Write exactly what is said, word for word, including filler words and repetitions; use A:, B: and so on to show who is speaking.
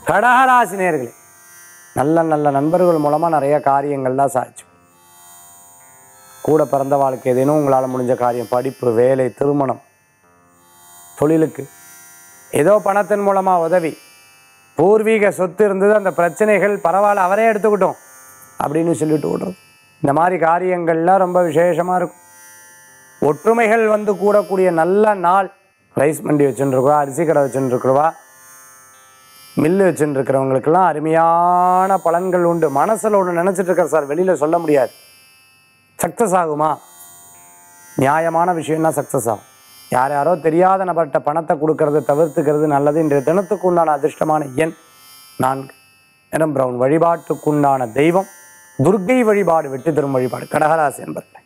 A: கடகராசி நேயர்களே, நல்ல நல்ல நண்பர்கள் மூலமாக நிறைய காரியங்கள்லாம் சாதிச்சு கூட பிறந்த வாழ்க்கை ஏதேனும் உங்களால் முடிஞ்ச காரியம், படிப்பு, வேலை, திருமணம், தொழிலுக்கு ஏதோ பணத்தின் மூலமாக உதவி, பூர்வீக சொத்து இருந்தது அந்த பிரச்சனைகள் பரவாயில்ல அவரே எடுத்துக்கிட்டோம் அப்படின்னு சொல்லிட்டு விடுறது. இந்த மாதிரி காரியங்கள்லாம் ரொம்ப விசேஷமாக இருக்கும். ஒற்றுமைகள் வந்து கூடக்கூடிய நல்ல நாள். ரைஸ் மண்டி வச்சுருக்குவா, அரிசி கடை வச்சுருக்குவா, மில்லு வச்சுருக்கிறவங்களுக்கெல்லாம் அருமையான பலன்கள் உண்டு. மனசில் ஒன்று நினச்சிட்டு இருக்கார் சார், வெளியில் சொல்ல முடியாது, சக்ஸஸ் ஆகுமா? நியாயமான விஷயம்னா சக்ஸஸ் ஆகும். யார் யாரோ தெரியாத நபர்கிட்ட பணத்தை கொடுக்கறது தவிர்த்துக்கிறது நல்லது. இன்றைய தினத்துக்கு உண்டான அதிர்ஷ்டமான எண் நான்கு, நிறம் பிரவுன். வழிபாட்டுக்குண்டான தெய்வம் துர்க்கை வழிபாடு, வெற்றி தரும் வழிபாடு. கடகராசி என்பது.